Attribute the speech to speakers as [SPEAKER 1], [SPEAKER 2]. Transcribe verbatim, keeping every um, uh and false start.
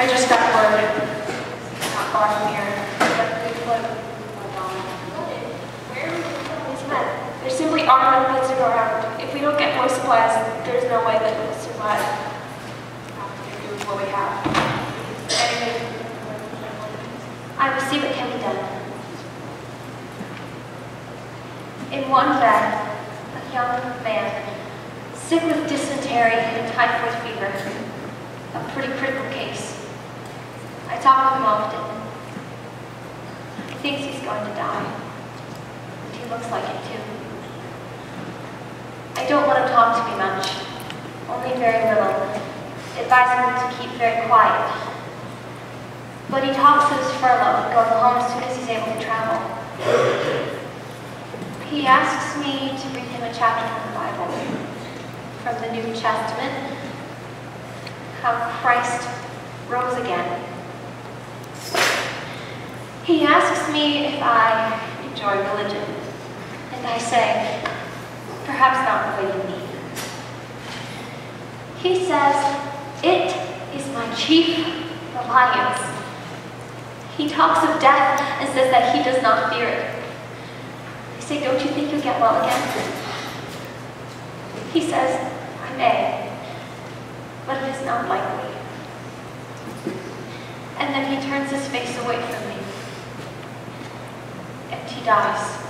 [SPEAKER 1] I just got word, not far from here, that Bigfoot went on.
[SPEAKER 2] Where are we from?
[SPEAKER 1] These men, there simply aren't enough to go around. If we don't get more supplies, there's no way that we'll survive. We'll have to do with what we have. Anything.
[SPEAKER 2] I will see what can be done. In one bed, a young man, sick with dysentery and typhoid fever. A pretty critical case. I talk with him often. He thinks he's going to die. And he looks like it too. I don't want him to talk to me much. Only very little. Advising him to keep very quiet. But he talks of his furlough and going home as soon as he's able to travel. He asks me to read him a chapter from the Bible, from the New Testament, how Christ rose again. He asks me if I enjoy religion, and I say, perhaps not the way you mean. He says, it is my chief reliance. He talks of death and says that he does not fear it. I say, don't you think you'll get well again? He says, I may, but it is not likely. And then he turns his face away from me, and he dies.